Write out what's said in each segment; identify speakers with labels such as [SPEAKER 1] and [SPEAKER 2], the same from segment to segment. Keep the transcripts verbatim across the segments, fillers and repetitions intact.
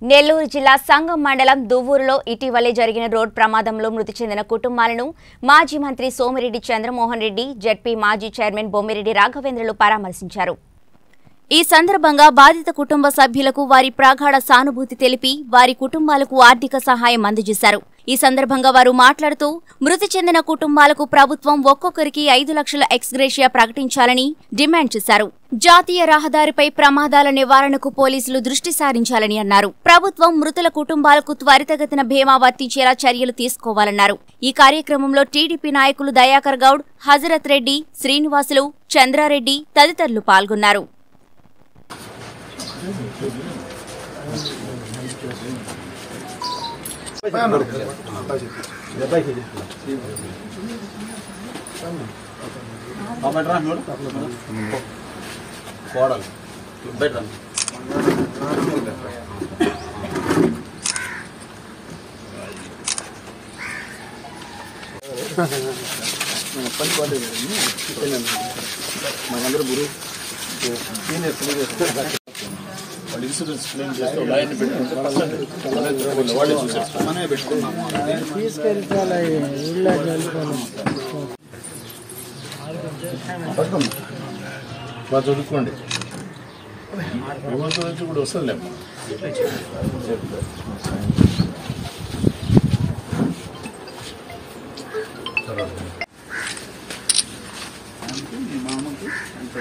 [SPEAKER 1] నెల్లూరు జిల్లా సంగం మండలం దువ్వూరులో ఇటీవలే జరిగిన రోడ్ ప్రమాదంలో మృతి చెందిన కుటుంబాలను మాజీ మంత్రి సోమిరెడ్డి చంద్రమోహన్ రెడ్డి, జెడ్పీ మాజీ చైర్మన్ బొమ్మిరెడ్డి రాఘవేంద్రలు పరామర్శించారు. ఈ సందర్భంగా బాధిత కుటుంబ సభ్యులకు వారి ప్రగాఢ సానుభూతి తెలిపి వారి కుటుంబాలకు ఆర్థిక సహాయం అందజేశారు. ఈ సందర్భంగా వారు మాట్లాడుతూ మృతి చెందిన కుటుంబాలకు ప్రభుత్వం ఒక్కొక్కరికి ఐదు లక్షల ఎక్స్గ్రేషియా ప్రకటించాలని డిమాండ్ చేశారు. జాతీయ రహదారిపై ప్రమాదాల నివారణకు పోలీసులు దృష్టి సారించాలని అన్నారు. ప్రభుత్వం మృతుల కుటుంబాలకు త్వరితగతిన బీమా వర్తించేలా చర్యలు తీసుకోవాలన్నారు. ఈ కార్యక్రమంలో టీడీపీ నాయకులు దయాకర్ గౌడ్, హజరత్ రెడ్డి, శ్రీనివాసులు, చంద్రారెడ్డి తదితరులు పాల్గొన్నారు.
[SPEAKER 2] ఇన్సూరెన్స్ క్లెయిమ్ చేస్తే లైన్ పెట్టుకుంటే వాళ్ళే చూసేస్తారు. మనమే పెట్టుకున్నాము. బాగా చదువుకోండి. విమర్శల నుంచి కూడా వస్తుందిలేమ్మా. మీ మామకి ఎంత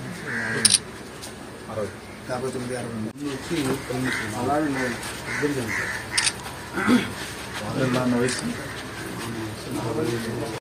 [SPEAKER 2] అరవై యాభై తొమ్మిది అరవై వచ్చి అలాగే ఇద్దరు చనిపోయారు. వయసు